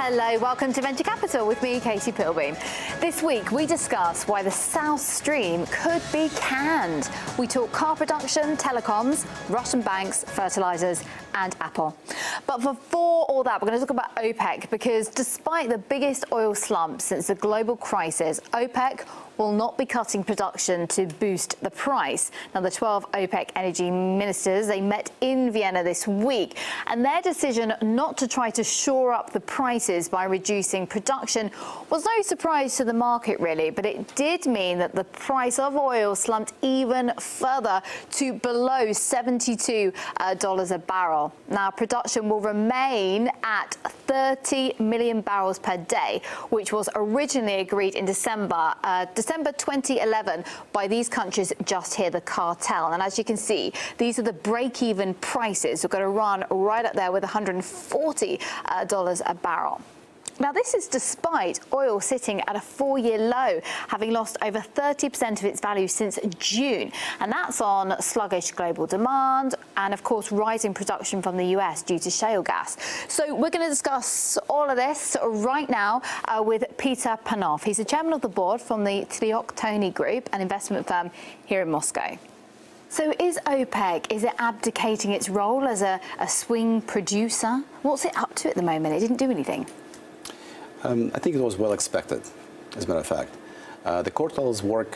Hello, welcome to Venture Capital with me, Katie Pilbeam. This week we discuss why the South Stream could be canned. We talk car production, telecoms, Russian banks, fertilizers and Apple. But before all that, we're going to talk about OPEC because despite the biggest oil slump since the global crisis, OPEC will not be cutting production to boost the price. Now, the 12 OPEC energy ministers, they met in Vienna this week, and their decision not to try to shore up the prices by reducing production was no surprise to the market, really, but it did mean that the price of oil slumped even further to below $72 a barrel. Now, production will remain at 30 million barrels per day, which was originally agreed in December 2011 by these countries just here, the cartel. And as you can see, these are the break-even prices. We're going to run right up there with $140 a barrel. Now, this is despite oil sitting at a 4-year low, having lost over 30% of its value since June. And that's on sluggish global demand and, of course, rising production from the US due to shale gas. So we're going to discuss all of this right now with Peter Panov. He's the chairman of the board from the Tliok-Tony Group, an investment firm here in Moscow. So is OPEC, is it abdicating its role as a swing producer? What's it up to at the moment? It didn't do anything. I think it was well expected, as a matter of fact. The cartels work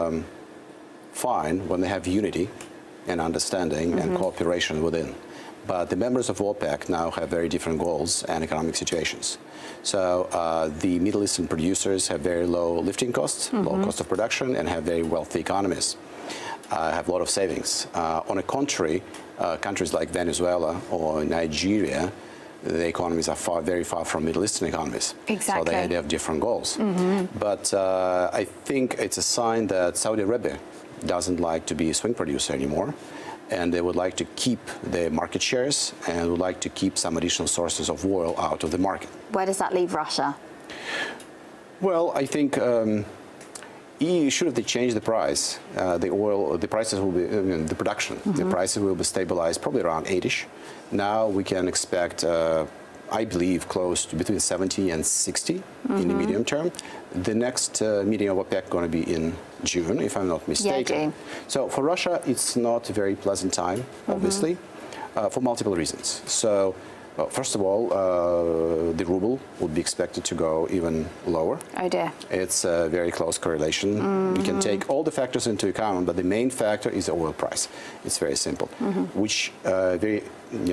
fine when they have unity and understanding and cooperation within. But the members of OPEC now have very different goals and economic situations. So the Middle Eastern producers have very low lifting costs, low cost of production, and have very wealthy economies, have a lot of savings. On the contrary, countries like Venezuela or Nigeria, the economies are very far from Middle Eastern economies. Exactly. So they have different goals. But I think it's a sign that Saudi Arabia doesn't like to be a swing producer anymore, and they would like to keep their market shares and would like to keep some additional sources of oil out of the market. Where does that leave Russia? Well, I think should they change the price, the prices will be, the production, the prices will be stabilized probably around 8-ish. Now we can expect, I believe, close to between 70 and 60 in the medium term. The next meeting of OPEC going to be in June, if I'm not mistaken. Yeah, so for Russia, it's not a very pleasant time, obviously, for multiple reasons. So. First of all, the ruble would be expected to go even lower. Oh dear. It's a very close correlation. You can take all the factors into account, but the main factor is the oil price. It's very simple, which very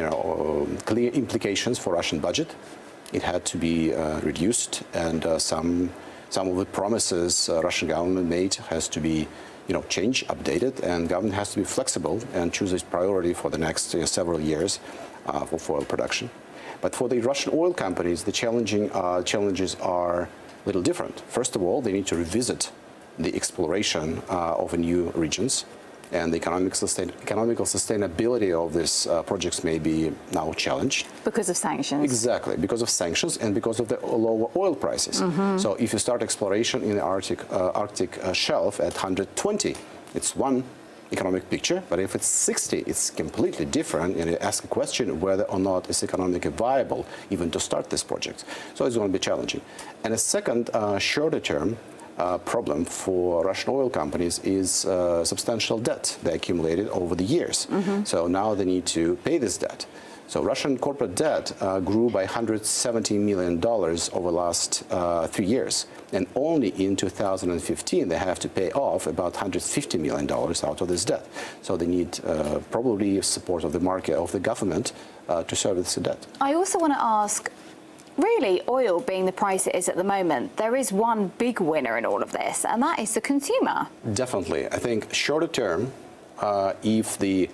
clear implications for Russian budget. It had to be reduced, and some of the promises Russian government made has to be changed, updated, and government has to be flexible and choose its priority for the next several years for oil production. But for the Russian oil companies, the challenges are a little different. First of all, they need to revisit the exploration of new regions, and the economical sustainability of these projects may be now challenged. Because of sanctions? Exactly, because of sanctions and because of the lower oil prices. So if you start exploration in the Arctic shelf at 120, it's one economic picture, but if it's 60, it's completely different, and you ask a question whether or not it's economically viable even to start this project. So it's going to be challenging. And a second, shorter term problem for Russian oil companies is substantial debt they accumulated over the years. So now they need to pay this debt. So Russian corporate debt grew by $170 million over the last 3 years. And only in 2015, they have to pay off about $150 million out of this debt. So they need probably support of the market, of the government, to service the debt. I also want to ask, really, oil being the price it is at the moment, there is one big winner in all of this, and that is the consumer. Definitely. I think shorter term, if the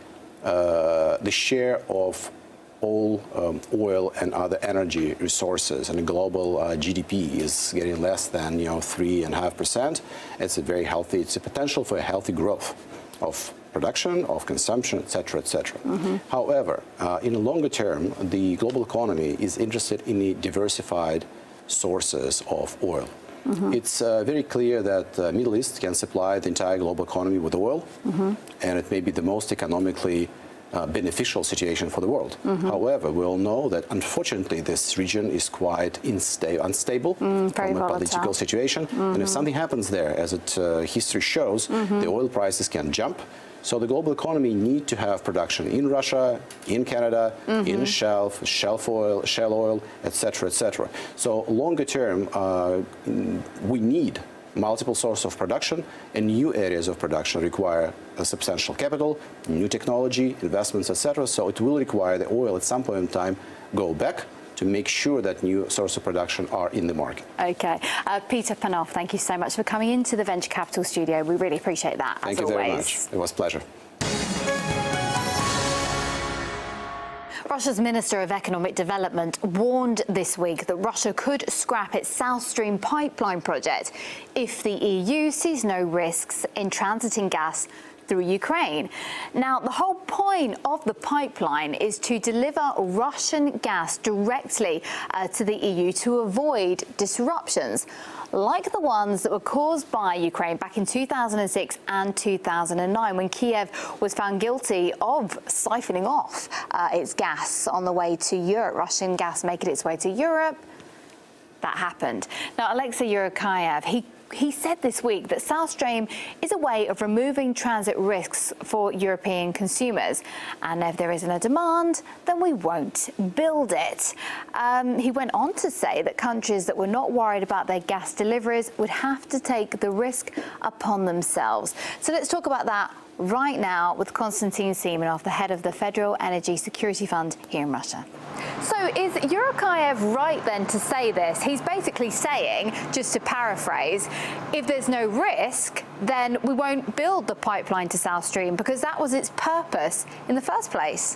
share of all oil and other energy resources and global GDP is getting less than 3.5%. It's a very healthy. It's a potential for a healthy growth of production, of consumption, etc., etc. However, in the longer term, the global economy is interested in the diversified sources of oil. It's very clear that the Middle East can supply the entire global economy with oil, and it may be the most economically beneficial situation for the world. However, we all know that unfortunately this region is quite unstable from a political situation. And if something happens there, as history shows, the oil prices can jump. So the global economy need to have production in Russia, in Canada, in shale oil, etc., etc. So longer term, we need multiple sources of production, and new areas of production require a substantial capital, new technology, investments, etc. So it will require the oil at some point in time go back to make sure that new sources of production are in the market. Okay. Peter Panoff, thank you so much for coming into the Venture Capital studio. We really appreciate that, as always. Thank you very much. It was a pleasure. Russia's Minister of Economic Development warned this week that Russia could scrap its South Stream pipeline project if the EU sees no risks in transiting gas through Ukraine. Now, the whole point of the pipeline is to deliver Russian gas directly to the EU to avoid disruptions, like the ones that were caused by Ukraine back in 2006 and 2009, when Kiev was found guilty of siphoning off its gas on the way to Europe. Russian gas making its way to Europe. That happened. Now, Alexei Yurikayev, he said this week that South Stream is a way of removing transit risks for European consumers. And if there isn't a demand, then we won't build it. He went on to say that countries that were not worried about their gas deliveries would have to take the risk upon themselves. So let's talk about that right now with Konstantin Simonov, the head of the Federal Energy Security Fund here in Russia. So is Yurikayev right then to say this? He's basically saying, just to paraphrase, if there's no risk, then we won't build the pipeline to South Stream because that was its purpose in the first place.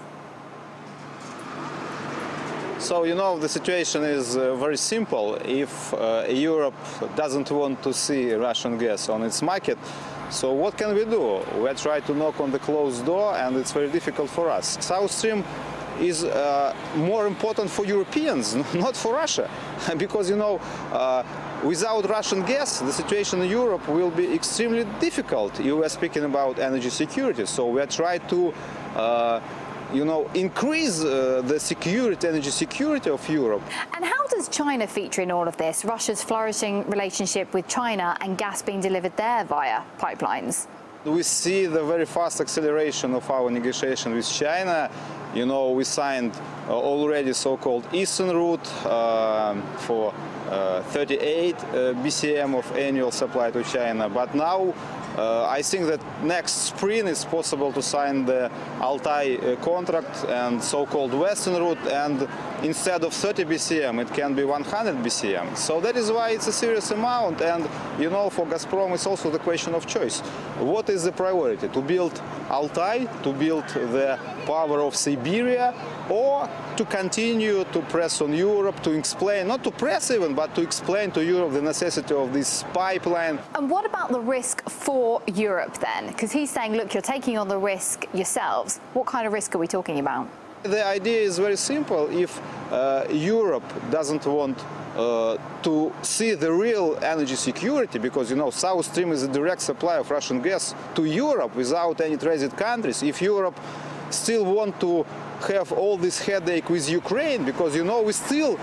So, you know, the situation is very simple. If Europe doesn't want to see Russian gas on its market, so what can we do? We try to knock on the closed door, and it's very difficult for us. South Stream is more important for Europeans, not for Russia. Because, you know, without Russian gas, the situation in Europe will be extremely difficult. You were speaking about energy security, so we are trying to you know, increase the security, energy security of Europe. And how does China feature in all of this? Russia's flourishing relationship with China and gas being delivered there via pipelines? We see the very fast acceleration of our negotiation with China. You know, we signed already so-called Eastern Route for 38 BCM of annual supply to China. But now I think that next spring it's possible to sign the Altai contract and so-called Western Route, and instead of 30 BCM it can be 100 BCM. So that is why it's a serious amount, and you know, for Gazprom it's also the question of choice. What is the priority? To build Altai, to build the power of Siberia, or to continue to press on Europe, to explain, not to press even, but to explain to Europe the necessity of this pipeline. And what about the risk for Europe then? Because he's saying, look, you're taking on the risk yourselves. What kind of risk are we talking about? The idea is very simple. If Europe doesn't want to see the real energy security, because, you know, South Stream is a direct supply of Russian gas to Europe without any transit countries. If Europe still want to have all this headache with Ukraine, because, you know, we still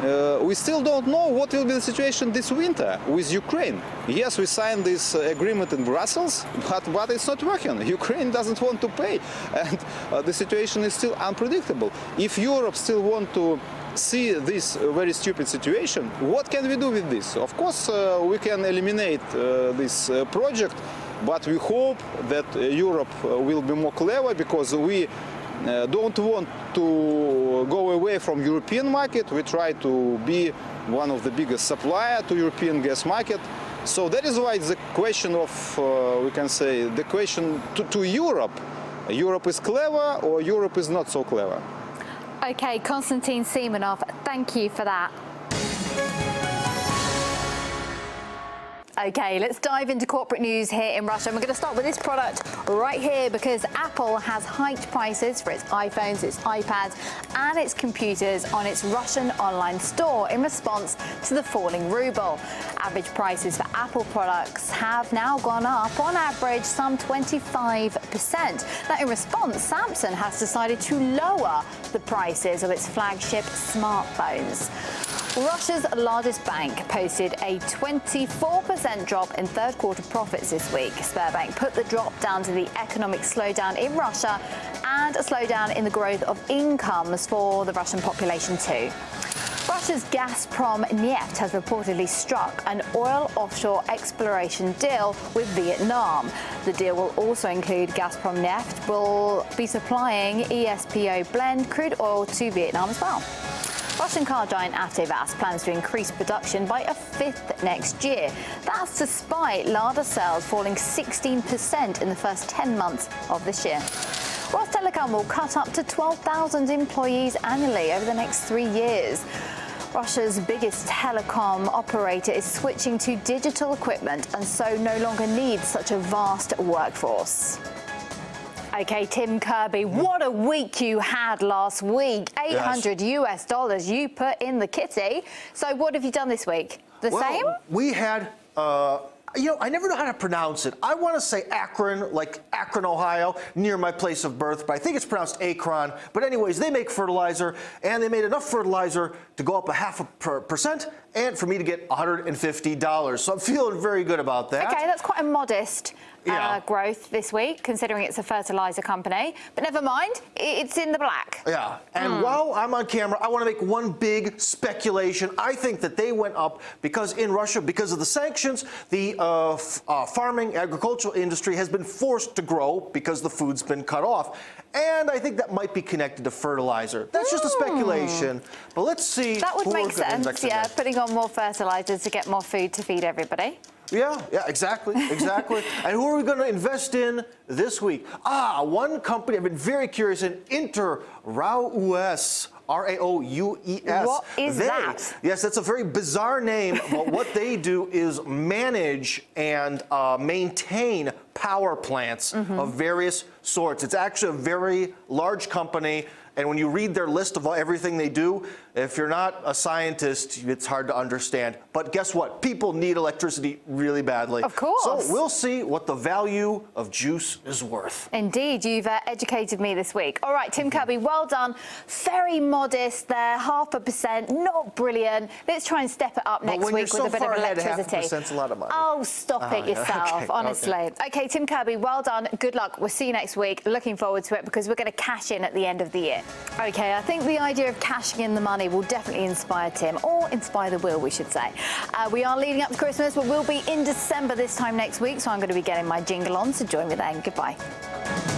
don't know what will be the situation this winter with Ukraine. Yes, we signed this agreement in Brussels, but it's not working. Ukraine doesn't want to pay, and the situation is still unpredictable. If Europe still want to see this very stupid situation, what can we do with this? Of course, we can eliminate this project, but we hope that Europe will be more clever, because we don't want to go away from European market. We try to be one of the biggest supplier to European gas market. So that is why it's the question of, we can say, the question to Europe. Europe is clever or Europe is not so clever. Okay, Konstantin Simonov, thank you for that. Okay, let's dive into corporate news here in Russia. And we're going to start with this product right here because Apple has hiked prices for its iPhones, its iPads and its computers on its Russian online store in response to the falling ruble. Average prices for Apple products have now gone up on average some 25%. Now, in response, Samsung has decided to lower the prices of its flagship smartphones. Russia's largest bank posted a 24% drop in third quarter profits this week. Sberbank put the drop down to the economic slowdown in Russia and a slowdown in the growth of incomes for the Russian population too. Russia's Gazprom Neft has reportedly struck an oil offshore exploration deal with Vietnam. The deal will also include Gazprom Neft will be supplying ESPO blend crude oil to Vietnam as well. Russian car giant Avtovaz plans to increase production by a fifth next year. That's despite Lada sales falling 16% in the first 10 months of this year. Rostelecom will cut up to 12,000 employees annually over the next 3 years. Russia's biggest telecom operator is switching to digital equipment and so no longer needs such a vast workforce. Okay, Tim Kirby, what a week you had last week. $800 US you put in the kitty. So what have you done this week? The same? We had, I never know how to pronounce it. I want to say Akron, like Akron, Ohio, near my place of birth, but I think it's pronounced Akron. But anyways, they make fertilizer, and they made enough fertilizer to go up 0.5% and for me to get $150. So I'm feeling very good about that. Okay, that's quite a modest growth this week, considering it's a fertilizer company. But never mind, it's in the black. Yeah, and while I'm on camera, I want to make one big speculation. I think that they went up because in Russia, because of the sanctions, the farming, agricultural industry has been forced to grow because the food's been cut off. And I think that might be connected to fertilizer. That's just a speculation. But let's see. That would make sense, yeah, putting on more fertilizer to get more food to feed everybody. Yeah, exactly. And who are we going to invest in this week? One company I've been very curious in, Raoues. R-A-O-U-E-S. What is that? Yes, that's a very bizarre name, but what they do is manage and maintain power plants of various sorts. It's actually a very large company, and when you read their list of everything they do, if you're not a scientist, it's hard to understand. But guess what? People need electricity really badly. Of course. So we'll see what the value of juice is worth. Indeed, you've educated me this week. All right, Tim Kirby, well done. Very modest there, 0.5%, not brilliant. Let's try and step it up next week with a bit of electricity. 0.5%'s a lot of money. Oh, stop it yourself, honestly. Okay, Tim Kirby, well done. Good luck. We'll see you next week. Looking forward to it because we're going to cash in at the end of the year. Okay, I think the idea of cashing in the money will definitely inspire Tim, or inspire the wheel, we should say. We are leading up to Christmas, but we'll be in December this time next week, so I'm going to be getting my jingle on, so join me then. Goodbye.